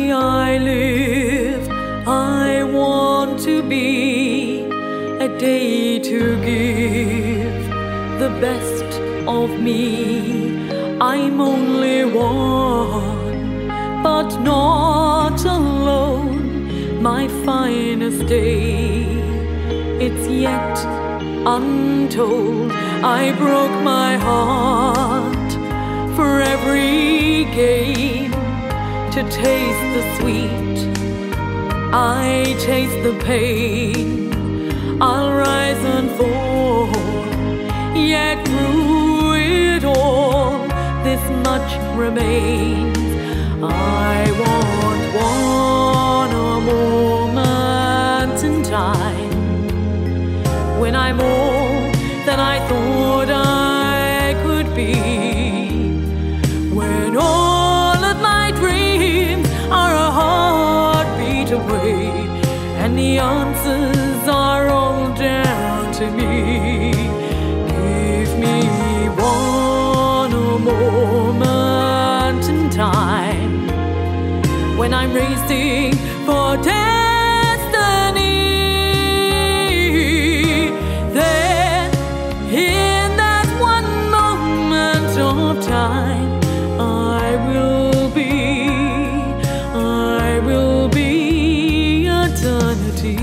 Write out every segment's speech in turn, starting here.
day I live, I want to be a day to give the best of me. I'm only one, but not alone. My finest day, it's yet untold. I broke my heart for every game to taste the sweet. I taste the pain. I'll rise and fall, yet through it all, this much remains. I want one moment in time when I'm all that I thought I could be, when all of my dreams are a heartbeat away, and the answers are all down to me. Give me one moment in time when I'm racing for destiny. Then, in that one moment of time, I will be eternity.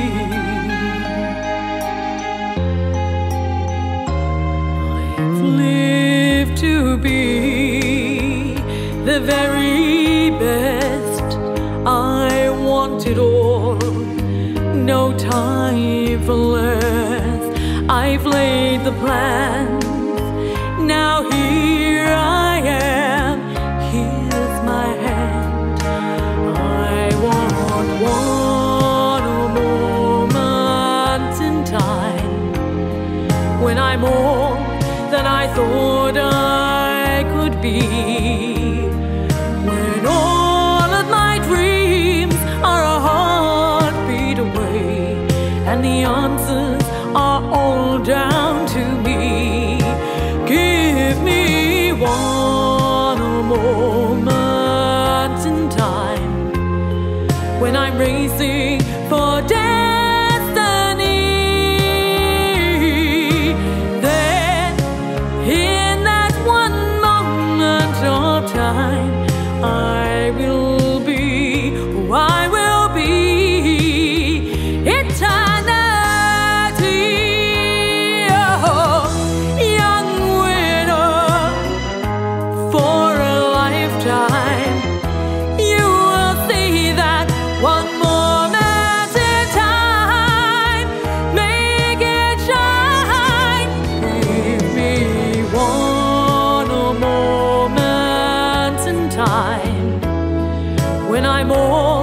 I've lived to be the very best. I want it all, no time for less. I've laid the plans, now here I am, here's my hand. I want one moment in time when I'm all that I thought I could be, when all of my dreams are a heartbeat away, and the answers are all down to me. Give me one moment in time when I'm racing for destiny. Then, in that one moment of time, I will be eternity. Oh, young winner, for a lifetime, you will see that one moment in time, make it shine. Give me one moment in time when I'm old